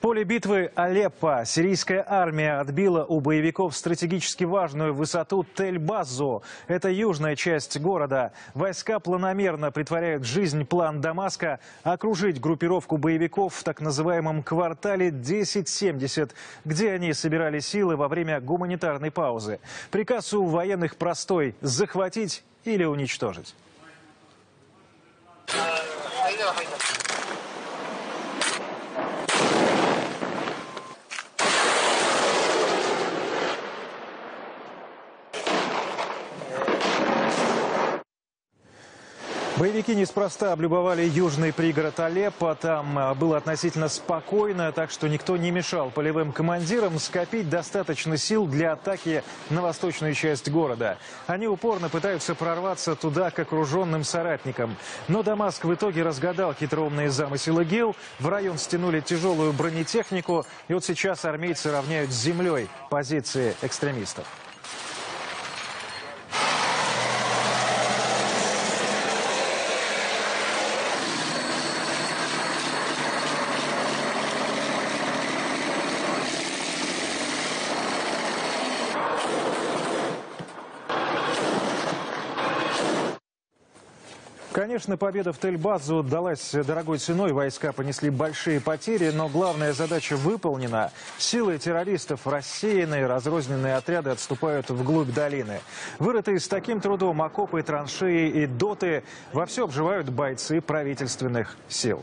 поле битвы Алеппо сирийская армия отбила у боевиков стратегически важную высоту Тель-Базу. Это южная часть города. Войска планомерно претворяют в жизнь план Дамаска окружить группировку боевиков в так называемом квартале 1070, где они собирали силы во время гуманитарной паузы. Приказ у военных простой – захватить или уничтожить. Боевики неспроста облюбовали южный пригород Алеппо. Там было относительно спокойно, так что никто не мешал полевым командирам скопить достаточно сил для атаки на восточную часть города. Они упорно пытаются прорваться туда к окруженным соратникам. Но Дамаск в итоге разгадал хитроумные замыслы ИГИЛ. В район стянули тяжелую бронетехнику. И вот сейчас армейцы равняют с землей позиции экстремистов. Конечно, победа в Тель-Базу далась дорогой ценой. Войска понесли большие потери, но главная задача выполнена. Силы террористов рассеяны, разрозненные отряды отступают вглубь долины. Вырытые с таким трудом окопы, траншеи и доты вовсю обживают бойцы правительственных сил.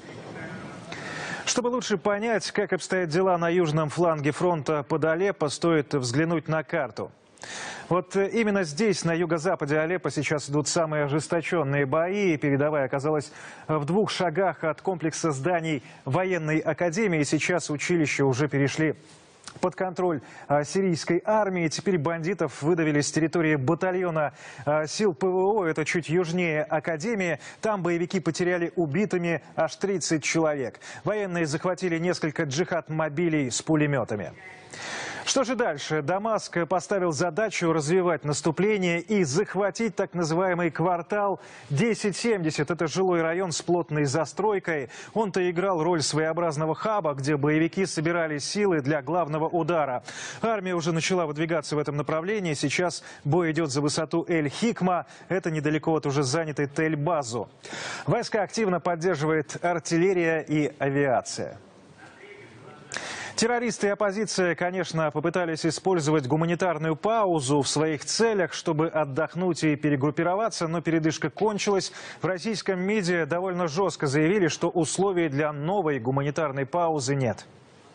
Чтобы лучше понять, как обстоят дела на южном фланге фронта под Алеппо, стоит взглянуть на карту. Вот именно здесь, на юго-западе Алеппо, сейчас идут самые ожесточенные бои. Передовая оказалась в 2 шагах от комплекса зданий военной академии. Сейчас училища уже перешли под контроль сирийской армии. Теперь бандитов выдавили с территории батальона сил ПВО. Это чуть южнее академии. Там боевики потеряли убитыми аж 30 человек. Военные захватили несколько джихад-мобилей с пулеметами. Что же дальше? Дамаск поставил задачу развивать наступление и захватить так называемый квартал 1070. Это жилой район с плотной застройкой. Он-то играл роль своеобразного хаба, где боевики собирали силы для главного удара. Армия уже начала выдвигаться в этом направлении. Сейчас бой идет за высоту Эль-Хикма. Это недалеко от уже занятой Тель-Базу. Войска активно поддерживает артиллерия и авиация. Террористы и оппозиция, конечно, попытались использовать гуманитарную паузу в своих целях, чтобы отдохнуть и перегруппироваться, но передышка кончилась. В российском МИДе довольно жестко заявили, что условий для новой гуманитарной паузы нет.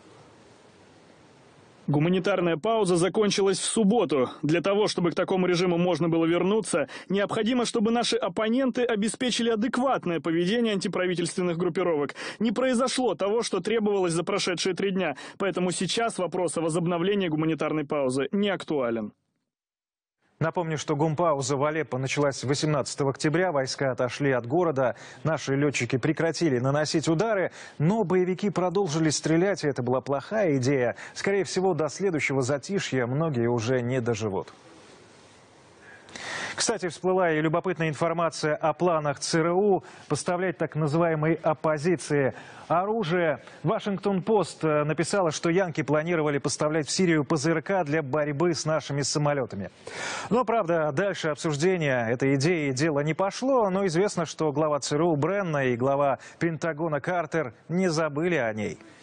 Гуманитарная пауза закончилась в субботу. Для того, чтобы к такому режиму можно было вернуться, необходимо, чтобы наши оппоненты обеспечили адекватное поведение антиправительственных группировок. Не произошло того, что требовалось за прошедшие 3 дня. Поэтому сейчас вопрос о возобновлении гуманитарной паузы не актуален. Напомню, что гумпауза в Алеппо началась 18 октября. Войска отошли от города. Наши летчики прекратили наносить удары, но боевики продолжили стрелять, и это была плохая идея. Скорее всего, до следующего затишья многие уже не доживут. Кстати, всплыла и любопытная информация о планах ЦРУ поставлять так называемой оппозиции оружие. Вашингтон-Пост написала, что янки планировали поставлять в Сирию ПЗРК для борьбы с нашими самолетами. Но, правда, дальше обсуждения этой идеи дело не пошло, но известно, что глава ЦРУ Бренна и глава Пентагона Картер не забыли о ней.